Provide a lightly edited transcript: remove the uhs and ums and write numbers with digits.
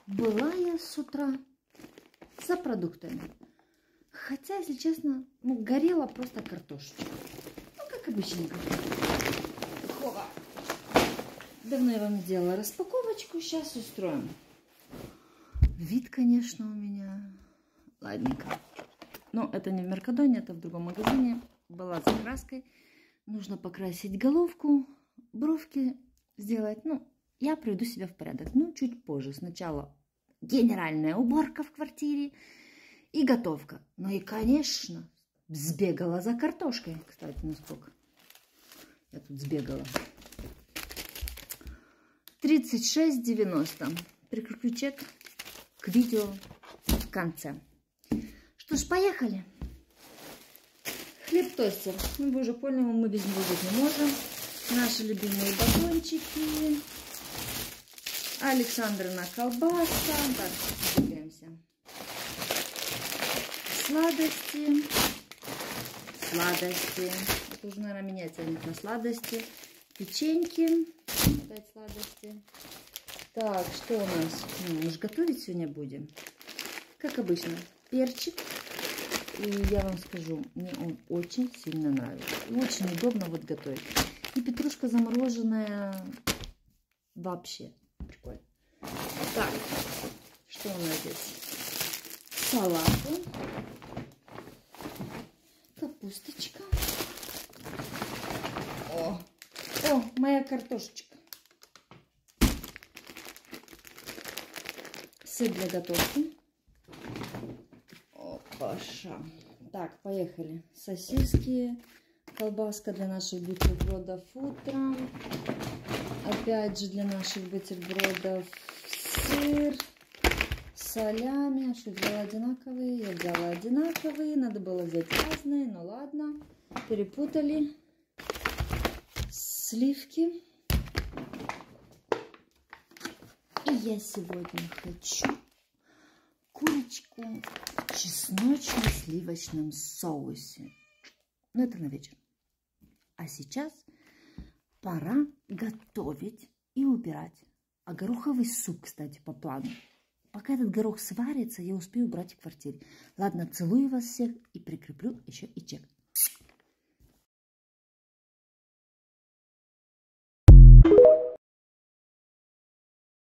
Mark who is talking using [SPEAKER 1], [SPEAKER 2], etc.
[SPEAKER 1] была я с утра за продуктами. Хотя, если честно, горела просто картошечка. Ну, как обычно. Давно я вам не делала распаковочку. Сейчас устроим. Вид, конечно, у меня ладненько. Но это не в Меркадоне, это в другом магазине. Была с краской. Нужно покрасить головку, бровки сделать. Ну, я приведу себя в порядок. Ну, чуть позже. Сначала генеральная уборка в квартире и готовка. Ну и, конечно, сбегала за картошкой. Кстати, насколько я тут сбегала. 36,90. Прикреплю чек к видео в конце. Что ж, поехали. Хлеб-тостер. Ну, вы уже поняли, мы без него жить не можем. Наши любимые батончики. Александрина колбаска. Так, двигаемся. Сладости. Сладости. Это уже, наверное, меня тянет на сладости. Печеньки. Опять сладости. Так, что у нас? Мы же готовить сегодня будем. Как обычно, перчик. И я вам скажу, мне он очень сильно нравится. И очень удобно вот готовить. И петрушка замороженная вообще. Прикольно. Так, что у нас здесь? Салаты. Капусточка. О, моя картошечка. Сыр для готовки. Опаша. Так, поехали. Сосиски. Колбаска для наших бутербродов утром. Опять же для наших бутербродов сыр. Солями. А что, взяла одинаковые? Я взяла одинаковые. Надо было взять разные. Ну ладно. Перепутали. Сливки. И я сегодня хочу курочку в чесночно-сливочном соусе. Но это на вечер. А сейчас пора готовить и убирать. А гороховый суп, кстати, по плану. Пока этот горох сварится, я успею убрать в квартире. Ладно, целую вас всех и прикреплю еще и чек.